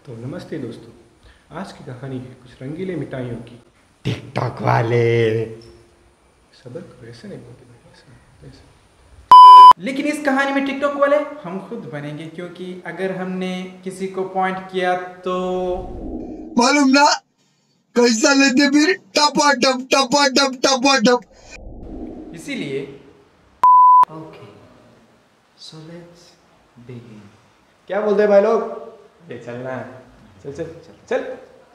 तो नमस्ते दोस्तों, आज की कहानी है कुछ रंगीले मिठाइयों की। टिकटॉक वाले सबर करो, ऐसे नहीं बोलते भाई, ऐसे। लेकिन इस कहानी में टिकटॉक वाले हम खुद बनेंगे, क्योंकि अगर हमने किसी को पॉइंट किया तो मालूम ना कैसा लेते फिर टपाटप टपाटप टपाटप। इसीलिए ओके, सो लेट्स बिगिन। क्या बोलते हैं भाई लोग? ये चलना है, चल चल चल चल।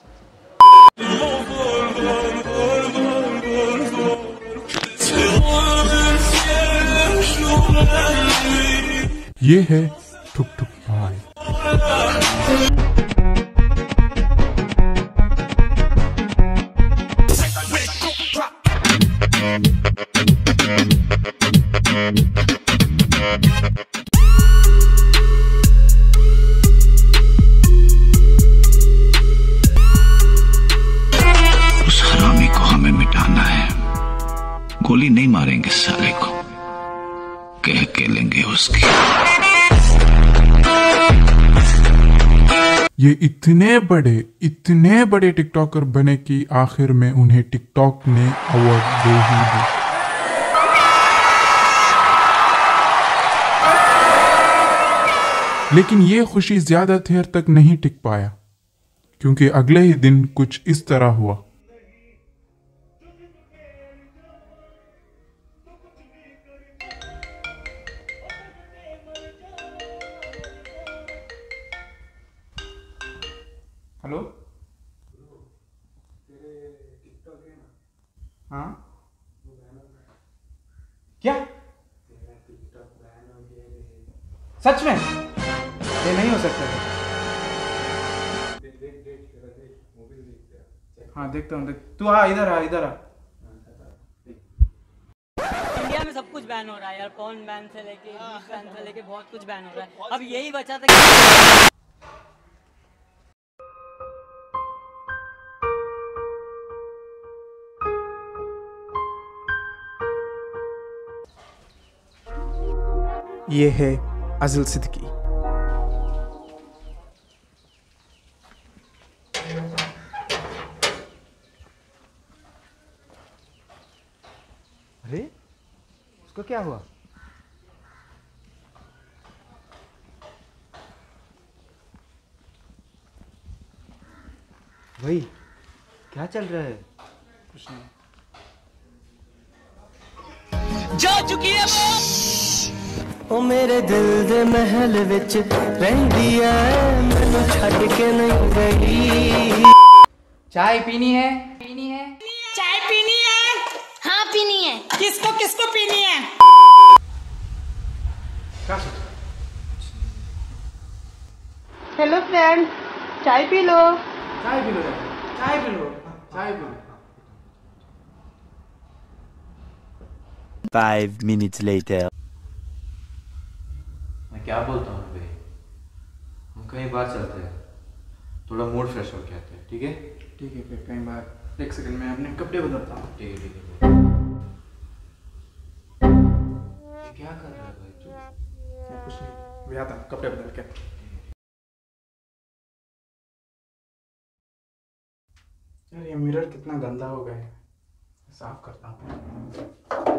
ये है ठुक ठुक भाई। उस हरामी को हमें मिटाना है। गोली नहीं मारेंगे साले को, कह के लेंगे उसकी। ये इतने बड़े टिकटॉकर बने कि आखिर में उन्हें टिकटॉक ने अवार्ड दे ही दी। लेकिन ये खुशी ज्यादा देर तक नहीं टिक पाया, क्योंकि अगले ही दिन कुछ इस तरह हुआ। हेलो, हाँ क्या सच में? ये नहीं हो सकता है। हाँ देखता हूँ, तू आ इधर आ। इंडिया में सब कुछ बैन हो रहा है यार, पॉर्न बैन से लेके बैन से लेके बहुत कुछ बैन हो रहा है। अब यही बचा था कि ये है अज़ल सिद्दीकी। अरे उसको क्या हुआ? भाई क्या चल रहा है? कुछ नहीं। जा चुकी है वो। ओ मेरे दिल दे महल विच रहंदी ऐ, मैनू छड्ड के नहीं गई। चाय पीनी है? चाय पीनी है? हाँ पीनी है। किसको किसको पीनी है? क्या सोच? हेलो फ्रेंड, चाय पी लो। चाय पी लो, चाय पी लो, चाय पी लो। 5 minutes later. मैं क्या बोलता हूँ भाई, हम कहीं बाहर चलते हैं, थोड़ा मूड फ्रेश हो के आते हैं, ठीक है? ठीक है, फिर कहीं बाहर। एक सेकंड में अपने कपड़े बदलता हूँ। ठीक है। ये क्या कर रहा है भाई तू? कुछ नहीं, भी आता कपड़े बदल के। यार ये मिरर कितना गंदा हो गया है, साफ करता हूँ।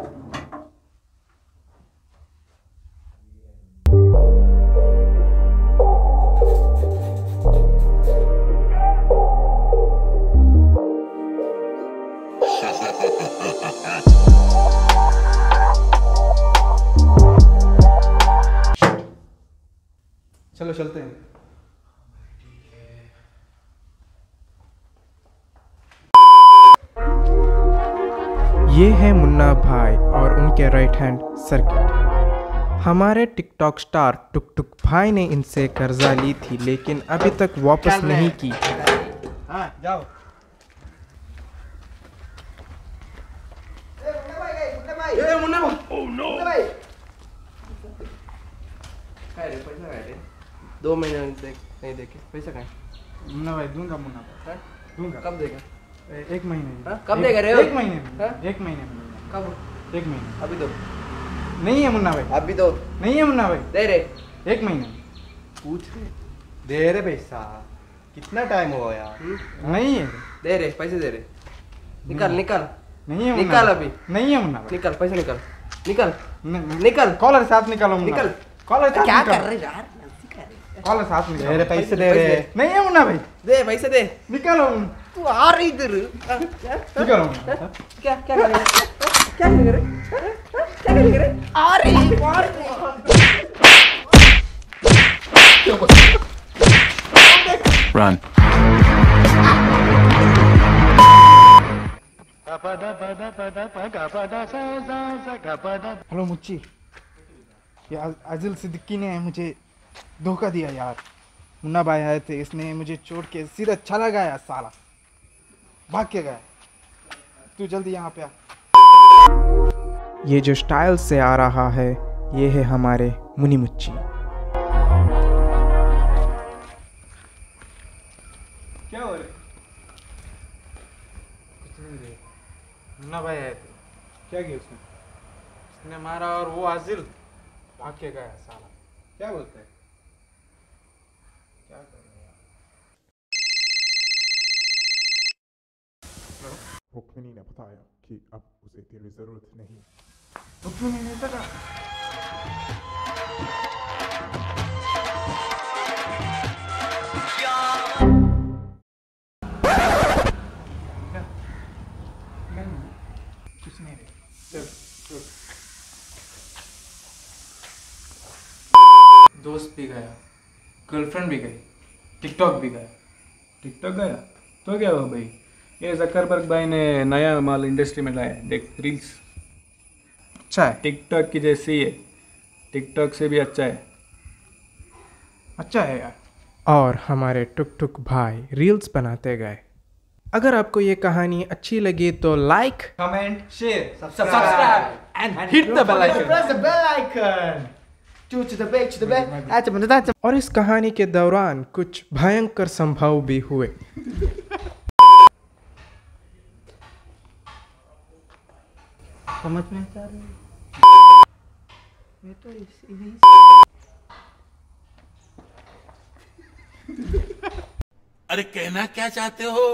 चलो चलते हैं। ये है मुन्ना भाई और उनके राइट हैंड सर्किट। हमारे टिकटॉक स्टार टुक टुक भाई ने इनसे कर्जा ली थी, लेकिन अभी तक वापस नहीं की। हाँ जाओ। मुन्ना भाई, ओह नो। पैसा है 2 महीने नहीं देखे पैसा कहाँ? मुन्ना भाई दूंगा, मुन्ना भाई दूंगा। कब देगा? 1 महीने में। कब देगा रे? 1 महीने में। 1 महीने में। कब? 1 महीने। अभी दो। नहीं है मुन्ना भाई, अभी दो। नहीं है मुन्ना भाई, दे रे। 1 महीने। पूछ रहे दे रे पैसा। कितना टाइम हुआ यार? नहीं है। दे रे पैसे दे रे। निकल निकल। नहीं है मुन्ना निकल अभी। नहीं है मुन्ना निकल पैसे निकल। निकल निकल। कॉलर साथ निकालो मुन्ना। निकल। कॉलर साथ क्या निकालो। कर रहे यार? कॉलर साथ निकालो। दे रे पैसे दे रे। नहीं है मुन्ना भाई। दे पैसे दे। निकालो। तू आ रही इधर। निकालो। क्या क्या करेगा? क्या करेगा? क्या करेगा? आ रही Run. हेलो मुच्ची, ये आजिल सिद्दीकी ने मुझे धोखा दिया यार। मुन्ना भाई आए थे, इसने मुझे छोड़ के सीधा चला गया साला, भाग के गया। तू जल्दी यहाँ पे आ। ये जो स्टाइल से आ रहा है ये है हमारे मुनी मुच्ची। क्या हो रहा है? कुछ नहीं रे, मुन्ना भाई आए थे। क्या किया उसने? उसने मारा और वो आजिल भाग के गया साला। क्या बोलते हैं? क्या कर रहे हैं यार? रुक्मिनी ने बताया कि अब उसे तेरी जरूरत नहीं। रुक्मिनी ने कहा कुछ नहीं रे। चल दोस्त भी गया, गर्लफ्रेंड भी गई, टिकटॉक भी गया। टिकटॉक गया तो क्या हुआ भाई? ये जकरबर्ग भाई ने नया माल इंडस्ट्री में लाया है, देख रील्स। अच्छा है, टिकटॉक की जैसी है, टिकटॉक से भी अच्छा है। अच्छा है यार। और हमारे टुक टुक भाई रील्स बनाते गए। अगर आपको ये कहानी अच्छी लगी तो like, comment, share, subscribe and hit the bell icon. Press the bell icon. To the back. और इस कहानी के दौरान कुछ भयंकर संभव भी हुए। समझ में आता है? मैं तो अरे कहना क्या चाहते हो?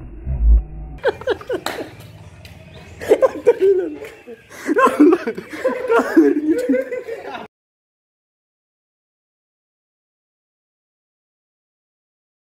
No.